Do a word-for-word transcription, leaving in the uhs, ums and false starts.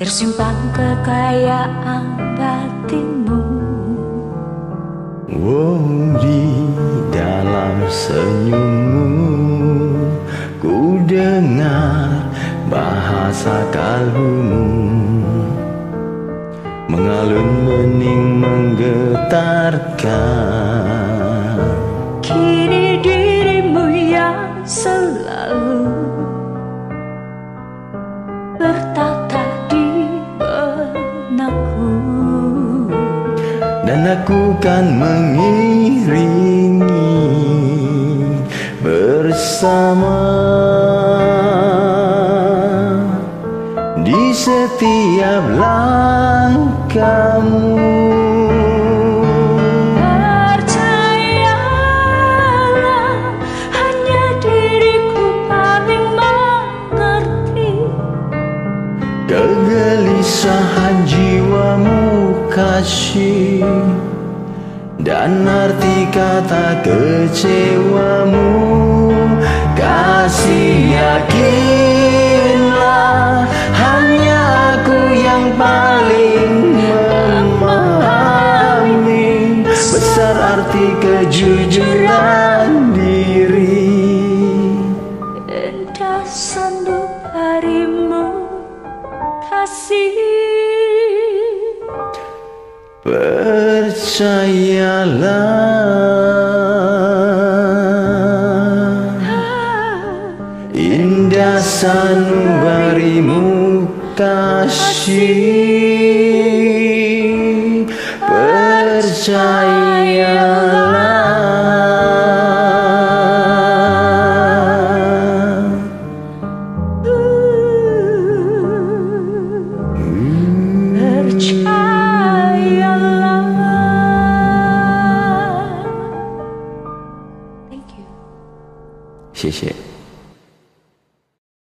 tersimpan kekayaan batinmu. Oh, di dalam senyummu ku dengar bahasa kalbumu, mengalun bening menggetarkan. Kini dirimu yang selalu bertata di benakku, dan aku kan mengiringi bersama di setiap langkahmu. Percayalah, hanya diriku paling mengerti Kegelisahan jiwamu kasih, dan arti kata kecewamu. Kasih, yakinlah, hanya aku yang paling memahami besar arti kejujuran diri. indah sanduk harimu kasih. Percayalah, indah sanubarimu kasih. Percayalah. Percayalah. Thank you. 谢谢。